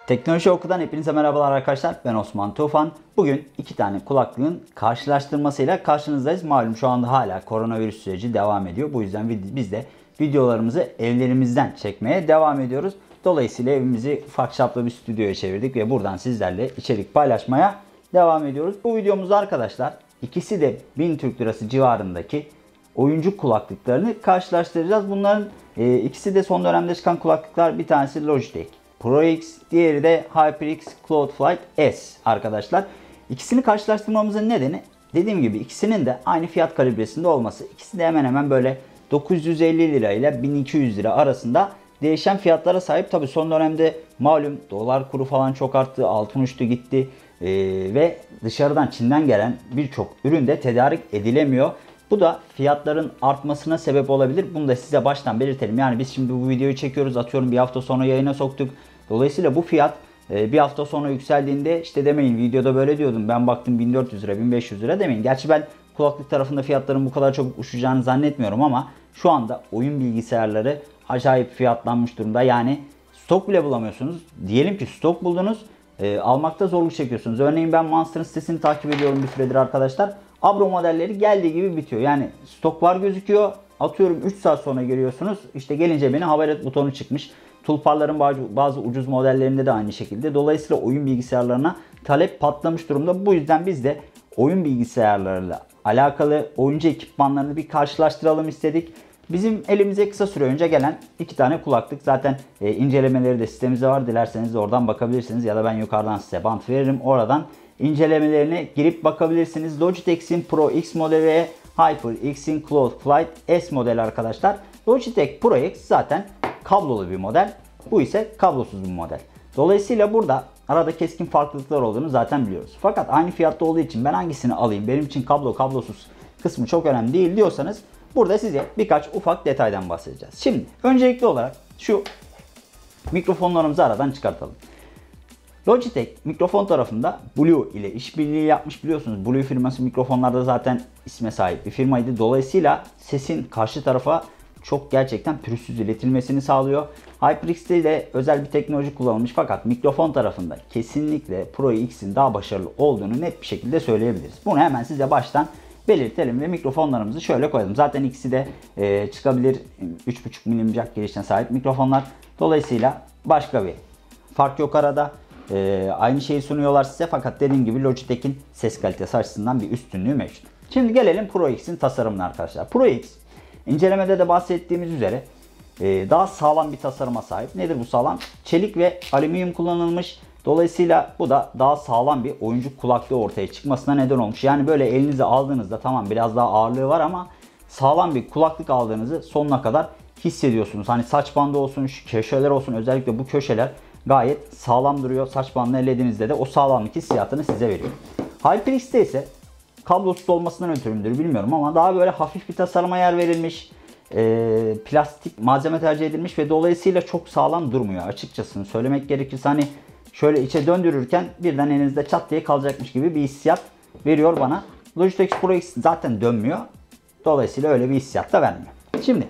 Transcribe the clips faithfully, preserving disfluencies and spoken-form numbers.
Teknoloji Oku'dan hepinize merhabalar arkadaşlar. Ben Osman Tufan. Bugün iki tane kulaklığın karşılaştırmasıyla karşınızdayız. Malum şu anda hala koronavirüs süreci devam ediyor. Bu yüzden biz de videolarımızı evlerimizden çekmeye devam ediyoruz. Dolayısıyla evimizi ufak çaplı bir stüdyoya çevirdik ve buradan sizlerle içerik paylaşmaya devam ediyoruz. Bu videomuzda arkadaşlar ikisi de bin Türk Lirası civarındaki oyuncu kulaklıklarını karşılaştıracağız. Bunların e, ikisi de son dönemde çıkan kulaklıklar. Bir tanesi Logitech Pro X, diğeri de HyperX Cloudflight S arkadaşlar. İkisini karşılaştırmamızın nedeni dediğim gibi ikisinin de aynı fiyat kalibresinde olması. İkisi de hemen hemen böyle dokuz yüz elli lira ile bin iki yüz lira arasında değişen fiyatlara sahip. Tabi son dönemde malum dolar kuru falan çok arttı, altın uçtu gitti ee, ve dışarıdan Çin'den gelen birçok ürün de tedarik edilemiyor. Bu da fiyatların artmasına sebep olabilir. Bunu da size baştan belirtelim. Yani biz şimdi bu videoyu çekiyoruz, atıyorum bir hafta sonra yayına soktuk. Dolayısıyla bu fiyat bir hafta sonra yükseldiğinde işte demeyin videoda böyle diyordum, ben baktım bin dört yüz lira bin beş yüz lira demeyin. Gerçi ben kulaklık tarafında fiyatların bu kadar çok uçacağını zannetmiyorum ama şu anda oyun bilgisayarları acayip fiyatlanmış durumda. Yani stok bile bulamıyorsunuz. Diyelim ki stok buldunuz, e, almakta zorluk çekiyorsunuz. Örneğin ben Monster'ın sitesini takip ediyorum bir süredir arkadaşlar. Abro modelleri geldiği gibi bitiyor. Yani stok var gözüküyor. Atıyorum üç saat sonra geliyorsunuz. İşte gelince beni haber et butonu çıkmış. Tulparların bazı, bazı ucuz modellerinde de aynı şekilde. Dolayısıyla oyun bilgisayarlarına talep patlamış durumda. Bu yüzden biz de oyun bilgisayarlarıyla alakalı oyuncu ekipmanlarını bir karşılaştıralım istedik. Bizim elimize kısa süre önce gelen iki tane kulaklık. Zaten e, incelemeleri de sitemizde var. Dilerseniz de oradan bakabilirsiniz. Ya da ben yukarıdan size bant veririm. Oradan incelemelerine girip bakabilirsiniz. Logitech'in Pro X modeli ve HyperX'in Cloudflight S modeli arkadaşlar. Logitech Pro X zaten kablolu bir model. Bu ise kablosuz bir model. Dolayısıyla burada arada keskin farklılıklar olduğunu zaten biliyoruz. Fakat aynı fiyatta olduğu için ben hangisini alayım, benim için kablo kablosuz kısmı çok önemli değil diyorsanız burada size birkaç ufak detaydan bahsedeceğiz. Şimdi öncelikli olarak şu mikrofonlarımızı aradan çıkartalım. Logitech mikrofon tarafında Blue ile işbirliği yapmış, biliyorsunuz. Blue firması mikrofonlarda zaten isme sahip bir firmaydı. Dolayısıyla sesin karşı tarafa çok gerçekten pürüzsüz iletilmesini sağlıyor. HyperX'te de özel bir teknoloji kullanılmış fakat mikrofon tarafında kesinlikle Pro X'in daha başarılı olduğunu net bir şekilde söyleyebiliriz. Bunu hemen size baştan belirtelim ve mikrofonlarımızı şöyle koyalım. Zaten ikisi de e, çıkabilir üç buçuk milim jack girişine sahip mikrofonlar. Dolayısıyla başka bir fark yok arada. E, aynı şeyi sunuyorlar size fakat dediğim gibi Logitech'in ses kalitesi açısından bir üstünlüğü mevcut. Şimdi gelelim Pro X'in tasarımına arkadaşlar. Pro X incelemede de bahsettiğimiz üzere e, daha sağlam bir tasarıma sahip. Nedir bu sağlam? Çelik ve alüminyum kullanılmış. Dolayısıyla bu da daha sağlam bir oyuncu kulaklığı ortaya çıkmasına neden olmuş. Yani böyle elinize aldığınızda tamam biraz daha ağırlığı var ama sağlam bir kulaklık aldığınızı sonuna kadar hissediyorsunuz. Hani saç bandı olsun, şu köşeler olsun, özellikle bu köşeler gayet sağlam duruyor. Saç bandını ellediğinizde de o sağlamlık hissiyatını size veriyor. HyperX'te ise kablosuz olmasından ötürü müdür bilmiyorum ama daha böyle hafif bir tasarıma yer verilmiş. E, plastik malzeme tercih edilmiş ve dolayısıyla çok sağlam durmuyor açıkçası. Söylemek gerekirse hani şöyle içe döndürürken birden elinizde çat diye kalacakmış gibi bir hissiyat veriyor bana. Logitech Pro X zaten dönmüyor. Dolayısıyla öyle bir hissiyat da vermiyor. Şimdi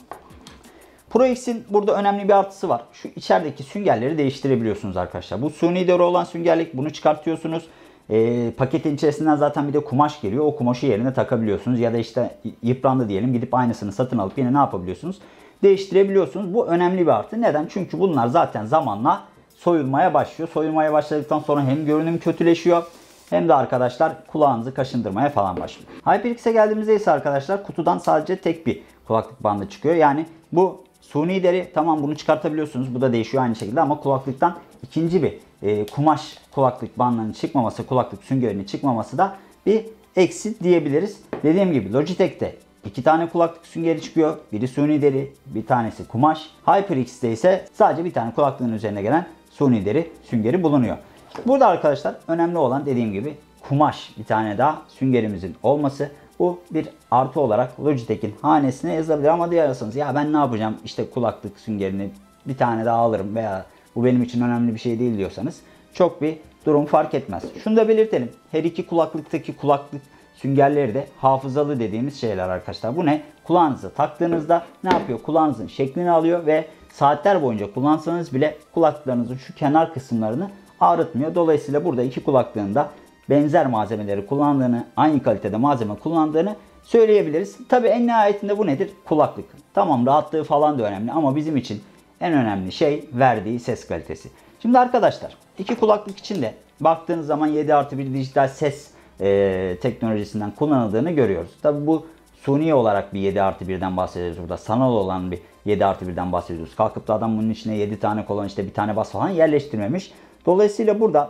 Pro X'in burada önemli bir artısı var. Şu içerideki süngerleri değiştirebiliyorsunuz arkadaşlar. Bu suni deri olan süngerlik, bunu çıkartıyorsunuz. E, paketin içerisinden zaten bir de kumaş geliyor. O kumaşı yerine takabiliyorsunuz. Ya da işte yıprandı diyelim, gidip aynısını satın alıp yine ne yapabiliyorsunuz? Değiştirebiliyorsunuz. Bu önemli bir artı. Neden? Çünkü bunlar zaten zamanla soyulmaya başlıyor. Soyulmaya başladıktan sonra hem görünüm kötüleşiyor hem de arkadaşlar kulağınızı kaşındırmaya falan başlıyor. HyperX'e geldiğimizde ise arkadaşlar kutudan sadece tek bir kulaklık bandı çıkıyor. Yani bu suni deri, tamam bunu çıkartabiliyorsunuz. Bu da değişiyor aynı şekilde ama kulaklıktan ikinci bir e, kumaş kulaklık bandının çıkmaması, kulaklık süngerinin çıkmaması da bir eksi diyebiliriz. Dediğim gibi Logitech'te iki tane kulaklık süngeri çıkıyor. Biri suni deri, bir tanesi kumaş. HyperX'te ise sadece bir tane kulaklığın üzerine gelen suni deri süngeri bulunuyor. Burada arkadaşlar önemli olan dediğim gibi kumaş bir tane daha süngerimizin olması. Bu bir artı olarak Logitech'in hanesine yazılabilir ama diyorsanız ya ben ne yapacağım işte kulaklık süngerini bir tane daha alırım veya bu benim için önemli bir şey değil diyorsanız çok bir durum fark etmez. Şunu da belirtelim. Her iki kulaklıktaki kulaklık süngerleri de hafızalı dediğimiz şeyler arkadaşlar. Bu ne? Kulağınıza taktığınızda ne yapıyor? Kulağınızın şeklini alıyor ve saatler boyunca kullansanız bile kulaklıklarınızın şu kenar kısımlarını ağrıtmıyor. Dolayısıyla burada iki kulaklığın da benzer malzemeleri kullandığını, aynı kalitede malzeme kullandığını söyleyebiliriz. Tabi en nihayetinde bu nedir? Kulaklık. Tamam, rahatlığı falan da önemli ama bizim için en önemli şey verdiği ses kalitesi. Şimdi arkadaşlar, iki kulaklık için de baktığınız zaman yedi artı bir dijital ses e, teknolojisinden kullanıldığını görüyoruz. Tabi bu suni olarak bir yedi artı birden bahsediyoruz burada. Sanal olan bir yedi artı birden bahsediyoruz. Kalkıp da adam bunun içine yedi tane kolon, işte bir tane bas falan yerleştirmemiş. Dolayısıyla burada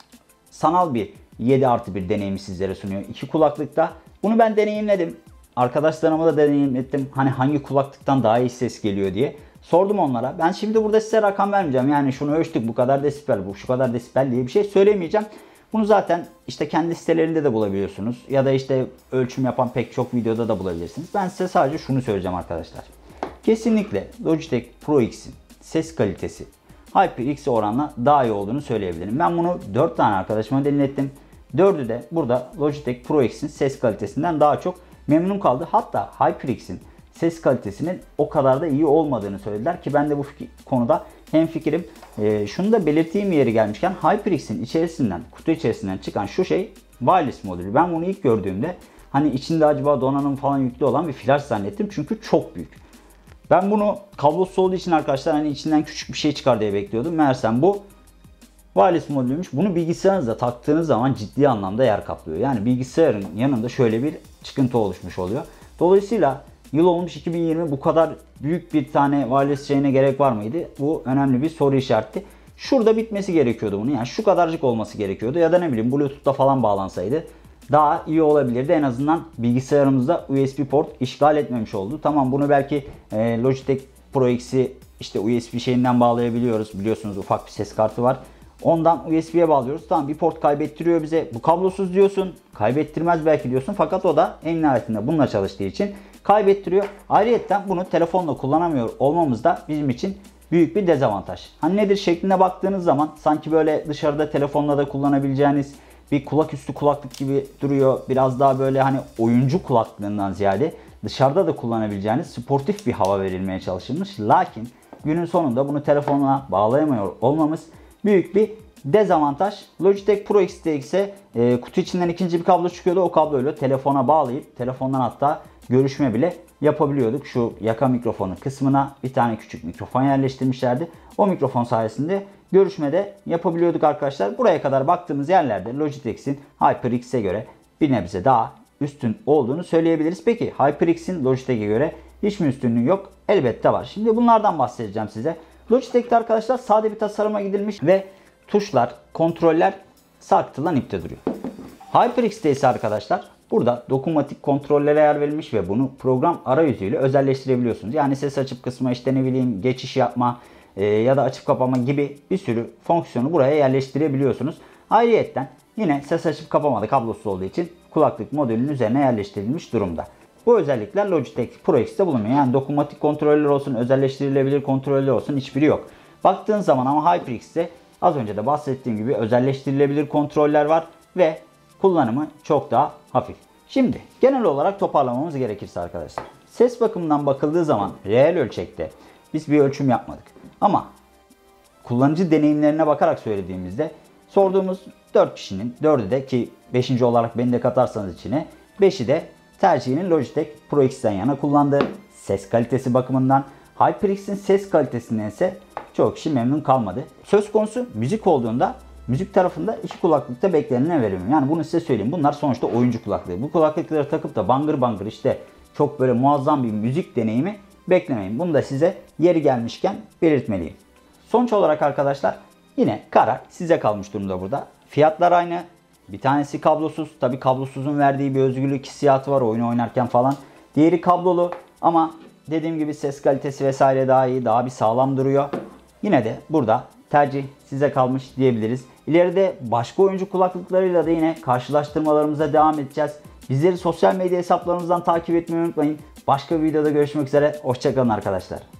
sanal bir yedi artı bir deneyimi sizlere sunuyor iki kulaklıkta. Bunu ben deneyimledim. Arkadaşlarıma da deneyimlettim. Hani hangi kulaklıktan daha iyi ses geliyor diye. Sordum onlara. Ben şimdi burada size rakam vermeyeceğim. Yani şunu ölçtük, bu kadar desibel, bu şu kadar desibel diye bir şey söylemeyeceğim. Bunu zaten işte kendi sitelerinde de bulabiliyorsunuz. Ya da işte ölçüm yapan pek çok videoda da bulabilirsiniz. Ben size sadece şunu söyleyeceğim arkadaşlar. Kesinlikle Logitech Pro X'in ses kalitesi HyperX'e oranla daha iyi olduğunu söyleyebilirim. Ben bunu dört tane arkadaşıma dinlettim. dördü de burada Logitech Pro X'in ses kalitesinden daha çok memnun kaldı. Hatta HyperX'in ses kalitesinin o kadar da iyi olmadığını söylediler ki ben de bu konuda hemfikirim. E, şunu da belirttiğim yeri gelmişken, HyperX'in içerisinden, kutu içerisinden çıkan şu şey wireless modülü. Ben bunu ilk gördüğümde hani içinde acaba donanım falan yüklü olan bir flash zannettim çünkü çok büyük. Ben bunu kablosuz olduğu için arkadaşlar hani içinden küçük bir şey çıkar diye bekliyordum. Meğersem bu wireless modülüymüş. Bunu bilgisayarınıza taktığınız zaman ciddi anlamda yer kaplıyor. Yani bilgisayarın yanında şöyle bir çıkıntı oluşmuş oluyor. Dolayısıyla yıl olmuş iki bin yirmi, bu kadar büyük bir tane wireless şeyine gerek var mıydı? Bu önemli bir soru işareti. Şurada bitmesi gerekiyordu bunun. Yani şu kadarcık olması gerekiyordu. Ya da ne bileyim Bluetooth'ta falan bağlansaydı daha iyi olabilirdi. En azından bilgisayarımızda U S B port işgal etmemiş oldu. Tamam, bunu belki e, Logitech Pro X'i işte U S B şeyinden bağlayabiliyoruz. Biliyorsunuz ufak bir ses kartı var. Ondan U S B'ye bağlıyoruz. Tamam, bir port kaybettiriyor bize. Bu kablosuz diyorsun. Kaybettirmez belki diyorsun. Fakat o da en nihayetinde bununla çalıştığı için kaybettiriyor. Ayrıca bunu telefonla kullanamıyor olmamız da bizim için büyük bir dezavantaj. Hani nedir şekline baktığınız zaman sanki böyle dışarıda telefonla da kullanabileceğiniz bir kulak üstü kulaklık gibi duruyor. Biraz daha böyle hani oyuncu kulaklığından ziyade dışarıda da kullanabileceğiniz sportif bir hava verilmeye çalışılmış. Lakin günün sonunda bunu telefonla bağlayamıyor olmamız büyük bir dezavantaj. Logitech Pro X'te ise e, kutu içinden ikinci bir kablo çıkıyordu. O kabloyla telefona bağlayıp telefondan hatta görüşme bile yapabiliyorduk. Şu yaka mikrofonu kısmına bir tane küçük mikrofon yerleştirmişlerdi. O mikrofon sayesinde görüşmede yapabiliyorduk arkadaşlar. Buraya kadar baktığımız yerlerde Logitech'in HyperX'e göre bir nebze daha üstün olduğunu söyleyebiliriz. Peki HyperX'in Logitech'e göre hiç mi üstünlüğü yok? Elbette var. Şimdi bunlardan bahsedeceğim size. Logitech'te arkadaşlar sade bir tasarıma gidilmiş ve tuşlar, kontroller sarkıtılan ipte duruyor. HyperX'te ise arkadaşlar burada dokunmatik kontrollere yer verilmiş ve bunu program arayüzüyle özelleştirebiliyorsunuz. Yani ses açıp kısma, işte ne bileyim geçiş yapma e, ya da açıp kapama gibi bir sürü fonksiyonu buraya yerleştirebiliyorsunuz. Ayrıyeten yine ses açıp kapamada kablosuz olduğu için kulaklık modülünün üzerine yerleştirilmiş durumda. Bu özellikler Logitech Pro X'te bulunmuyor. Yani dokunmatik kontroller olsun, özelleştirilebilir kontroller olsun, hiçbiri yok. Baktığın zaman ama HyperX'te az önce de bahsettiğim gibi özelleştirilebilir kontroller var ve kullanımı çok daha hafif. Şimdi genel olarak toparlamamız gerekirse arkadaşlar, ses bakımından bakıldığı zaman reel ölçekte biz bir ölçüm yapmadık. Ama kullanıcı deneyimlerine bakarak söylediğimizde sorduğumuz dört kişinin dördü de, ki beşinci olarak beni de katarsanız içine, beşi de tercihinin Logitech Pro X'ten yana kullandı. Ses kalitesi bakımından HyperX'in ses kalitesinden ise çoğu kişi memnun kalmadı. Söz konusu müzik olduğunda müzik tarafında iki kulaklıkta beklenene verilmiyor. Yani bunu size söyleyeyim. Bunlar sonuçta oyuncu kulaklığı. Bu kulaklıkları takıp da bangır bangır işte çok böyle muazzam bir müzik deneyimi beklemeyin. Bunu da size yeri gelmişken belirtmeliyim. Sonuç olarak arkadaşlar yine karar size kalmış durumda burada. Fiyatlar aynı. Bir tanesi kablosuz. Tabi kablosuzun verdiği bir özgürlük hissiyatı var oyunu oynarken falan. Diğeri kablolu ama dediğim gibi ses kalitesi vesaire daha iyi, daha bir sağlam duruyor. Yine de burada tercih size kalmış diyebiliriz. İleride başka oyuncu kulaklıklarıyla da yine karşılaştırmalarımıza devam edeceğiz. Bizleri sosyal medya hesaplarımızdan takip etmeyi unutmayın. Başka bir videoda görüşmek üzere. Hoşça kalın arkadaşlar.